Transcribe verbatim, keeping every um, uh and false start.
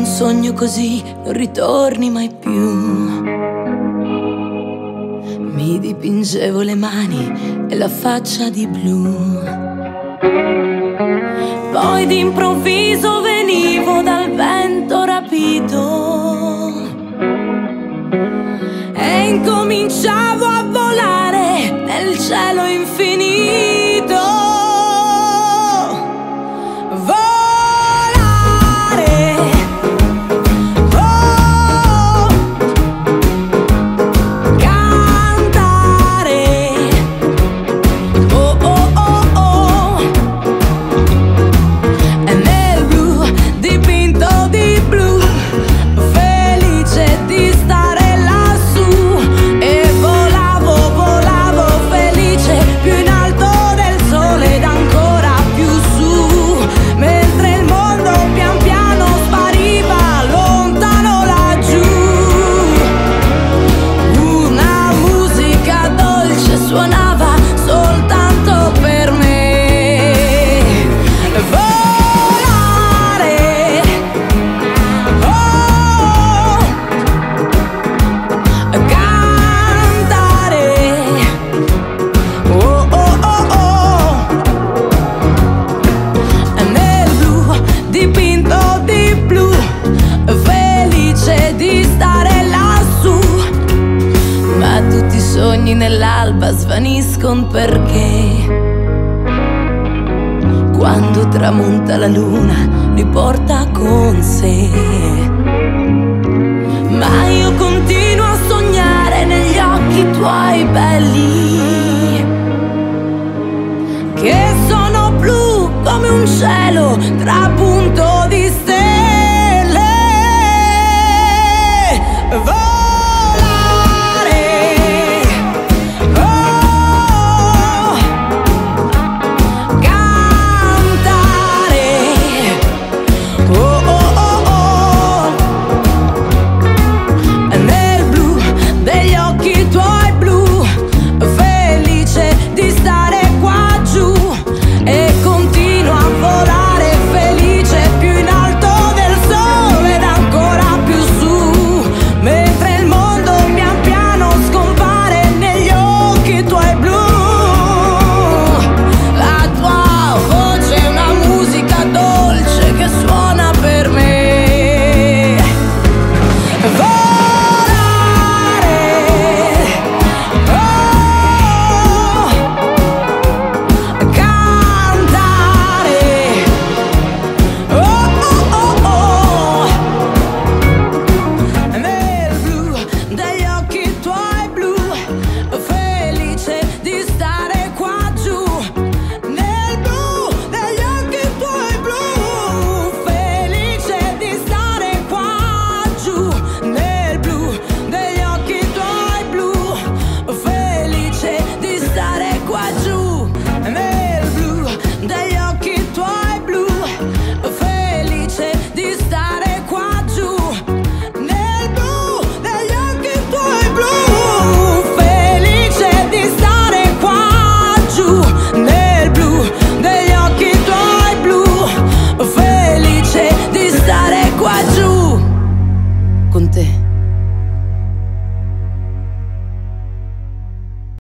un sogno così non ritorni mai più. Mi dipingevo le mani e la faccia di blu. Poi d'improvviso venivo dal vento rapito e incominciavo a volare nel cielo infinito. Volare, oh, cantare, oh oh oh oh. E nel blu, dipinto di blu, felice di stare lassù. E volavo, volavo felice, più in alto del sole ed ancora più su, mentre il mondo pian piano spariva lontano laggiù. Una musica dolce suonava soltanto per me. Volare, oh, cantare, oh oh oh oh. Nel blu, dipinto di blu, felice di stare lassù. Ma tutti i sogni nell'alba svaniscono perché quando tramonta la luna li porta con sé. Ma io continuo a sognare negli occhi tuoi belli, che sono blu come un cielo tra